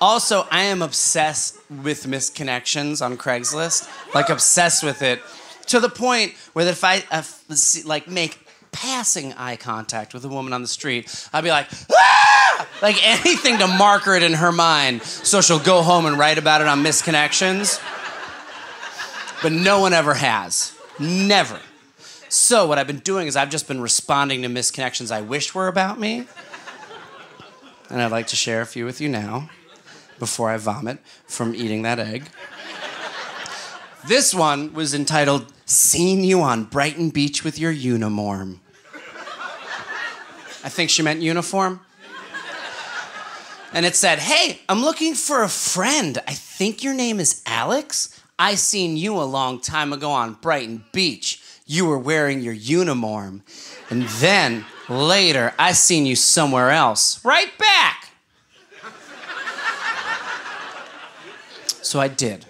Also, I am obsessed with misconnections on Craigslist. Like, obsessed with it. To the point where if I make passing eye contact with a woman on the street, I'd be like, ah! Like anything to marker it in her mind so she'll go home and write about it on misconnections. But no one ever has. Never. So what I've been doing is I've just been responding to misconnections I wish were about me. And I'd like to share a few with you now before I vomit from eating that egg. This one was entitled, "Seen You on Brighton Beach with Your Unimorm." I think she meant uniform. And it said, "Hey, I'm looking for a friend. I think your name is Alex. I seen you a long time ago on Brighton Beach. You were wearing your uniform. And then, later, I seen you somewhere else. Right back." So I did.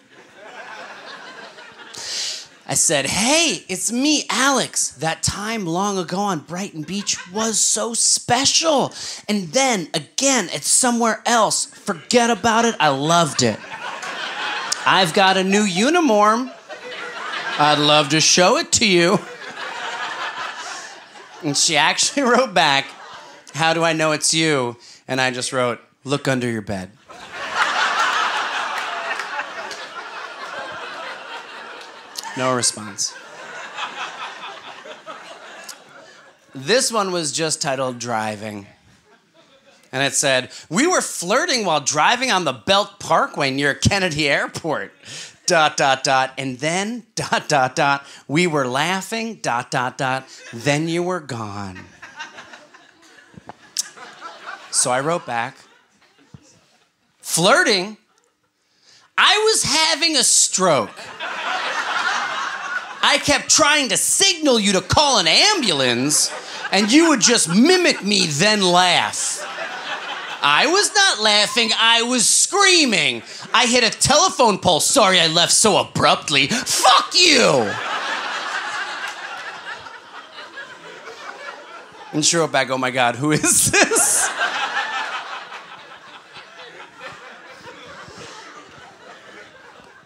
I said, "Hey, it's me, Alex. That time long ago on Brighton Beach was so special. And then, again, it's somewhere else. Forget about it. I loved it. I've got a new uniform. I'd love to show it to you." And she actually wrote back, "How do I know it's you?" And I just wrote, "Look under your bed." No response. This one was just titled "Driving." And it said, "We were flirting while driving on the Belt Parkway near Kennedy Airport. ... And then ... We were laughing ... Then you were gone." So I wrote back, "Flirting? I was having a stroke. I kept trying to signal you to call an ambulance, and you would just mimic me, then laugh. I was not laughing, I was screaming. I hit a telephone pole. Sorry I left so abruptly. Fuck you!" And she wrote back, "Oh my God, who is this?"